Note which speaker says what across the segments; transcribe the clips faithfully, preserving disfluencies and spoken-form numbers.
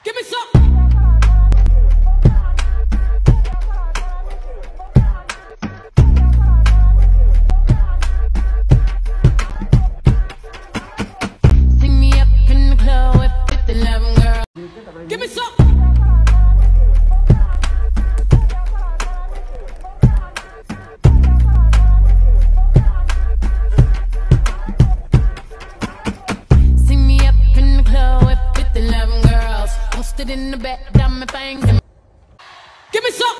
Speaker 1: Give me some. Sing me up in the club with fifty eleven girl. Give me some. Sing me up in the club with fifty eleven girls. Posted in the back, diamond things. Give me some.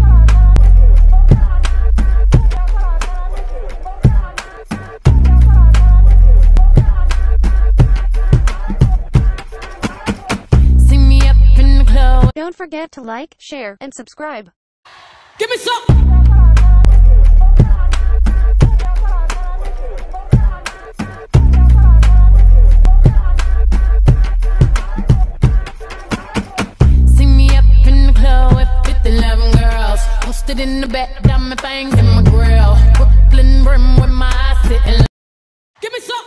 Speaker 2: Don't forget to like, share, and subscribe.
Speaker 1: Give me some. Sing me up in the club with fifty eleven girls. Posted in the back, diamond things in my grill. Brooklyn brim with my eyes sitting. Give me some.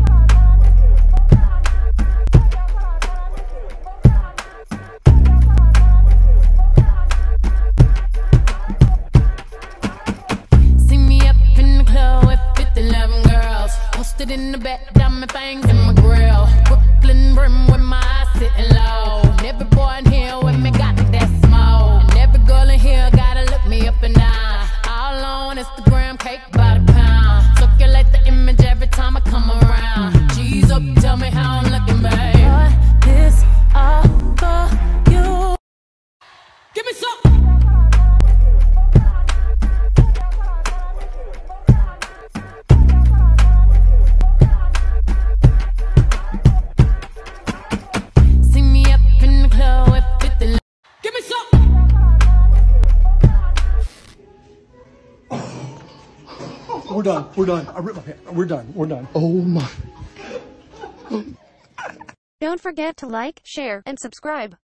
Speaker 1: Posted in the back, diamond things in my grill. Brooklyn brim with my eyes sitting low. And every boy in here with me got that smoke. And every girl in here gotta look me up and down. All on Instagram, cake by the pound. Circulate the image every time I come around. G's up, tell me how I'm looking, babe. Boy, this all for you. Give me some.
Speaker 3: We're done. We're done. I ripped my pants. We're done. We're done.
Speaker 4: Oh my.
Speaker 2: Don't forget to like, share, and subscribe.